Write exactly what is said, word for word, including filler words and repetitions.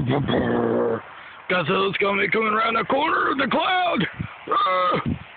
Godzilla's coming, coming around the corner of the cloud.